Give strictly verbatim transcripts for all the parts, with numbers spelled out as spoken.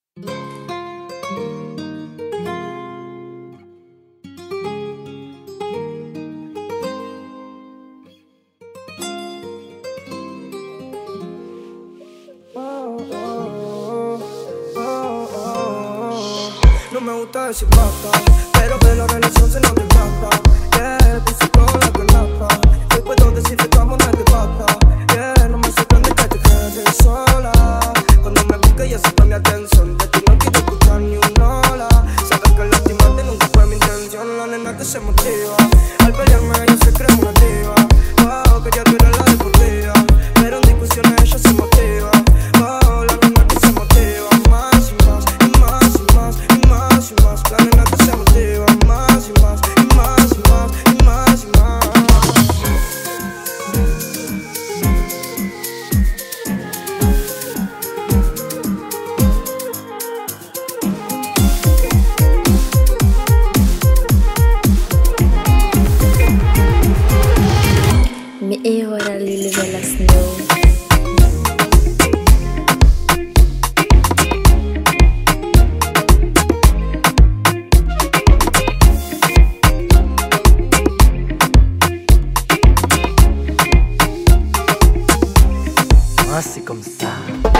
No me gusta decir basta, pero que la relación se nos desgasta. Yeah, tú con la canasta. Hoy puedo decir que tu amor no te basta. Yeah, no me sorprende que te quedes sola. Cuando me busques y aceptas mi atención, de ti no quiero escuchar ni un hola. Sabes que lastimarte nunca fue mi intención. La nena que se motiva al pelearme, ella se cree una diva. Wow, que ya tú eres la deportiva, pero en discusiones ella se motiva. Wow, la nena que se motiva más y más y más y más y más y más. La nena que se motiva más y más y más y más y más y más. Mi e waral liligalas no. Ah, c'est comme ça.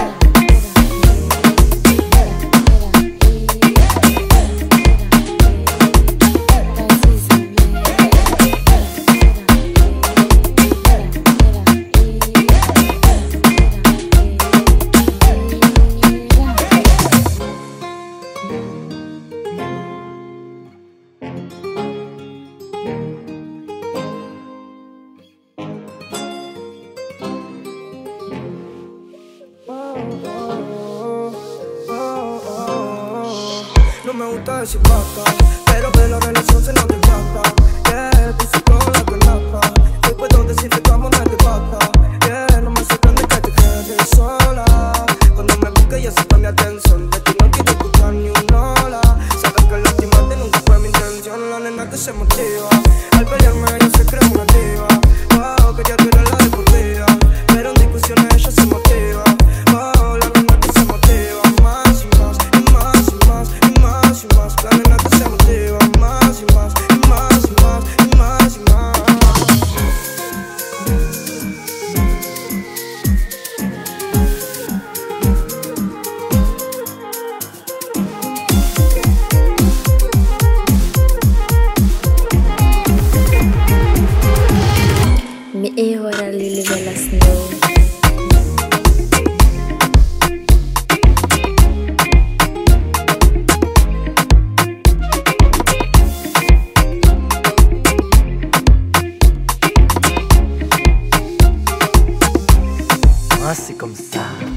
No me gusta decir basta, pero que la relación se nos desgasta. Yeah, tú con la canasta. Hoy puedo decir que tu amor no te basta. Yeah, no me sorprende que te quedes sola. Cuando me busques y aceptas mi atención, de ti no quiero escuchar ni un hola. Sabes que lastimarte nunca fue mi intención. La nena que se motiva al pelearme, ella se cree una diva. Wow, que ya tú eres la deportiva, pero en discusiones ella se motiva. Wow, la nena que se motiva más y más y más y más y más y más. La nena que se motiva más y más y más y más y más y más. Mi e waral liligalas no. Ah, c'est comme ça.